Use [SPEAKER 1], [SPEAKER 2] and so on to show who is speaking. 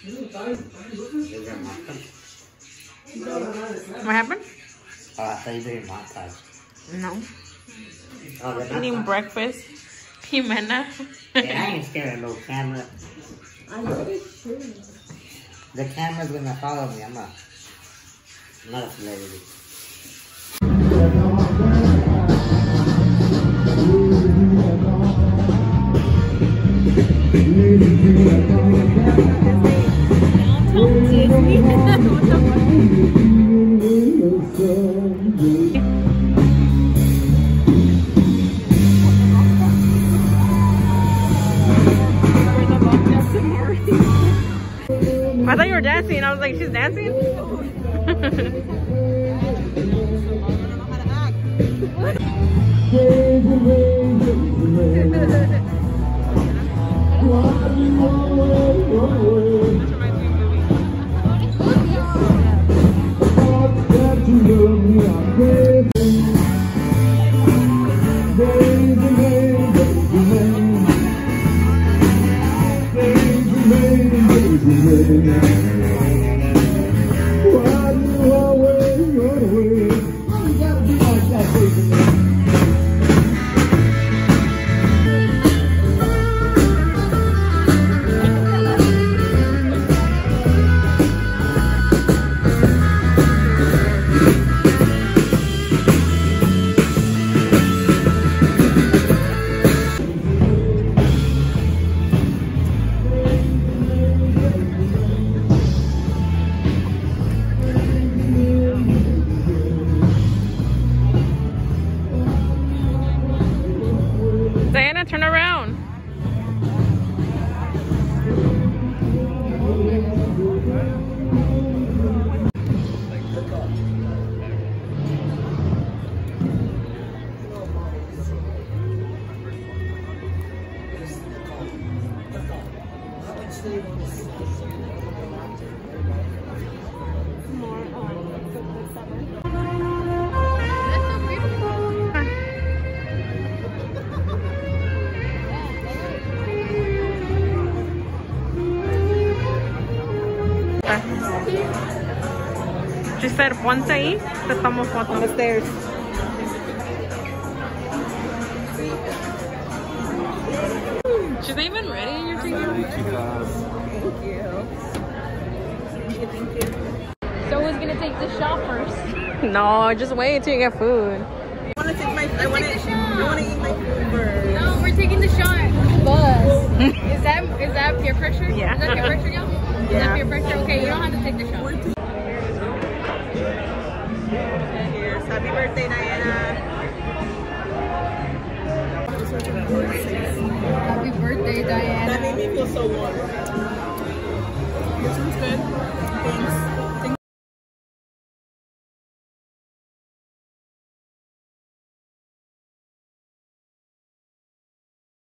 [SPEAKER 1] What happened?
[SPEAKER 2] I thought you did montage.
[SPEAKER 1] No.
[SPEAKER 2] Oh,
[SPEAKER 1] Eating breakfast. Jimena.
[SPEAKER 2] Yeah, I ain't scared of no camera. The camera's gonna follow me. I'm not a celebrity.
[SPEAKER 1] I thought you were dancing. I was like, she's dancing? Diana, turn around. She said, ponte ahí, te tomo foto.
[SPEAKER 3] On the stairs.
[SPEAKER 1] She's not even ready and you're taking her.
[SPEAKER 3] Thank you. Thank you.
[SPEAKER 4] So who's gonna take the shot first?
[SPEAKER 1] No, just wait till you get food.
[SPEAKER 3] I want to eat my food first.
[SPEAKER 4] No, we're taking the shot. Buzz. Is that peer pressure?
[SPEAKER 1] Yeah.
[SPEAKER 4] Is that peer pressure, y'all? Is that peer pressure? Okay, you don't have to take the shot.
[SPEAKER 3] Cheers. Happy birthday, Diana.
[SPEAKER 4] Happy birthday, Diana.
[SPEAKER 3] That made me feel so warm. This one's good. Thanks.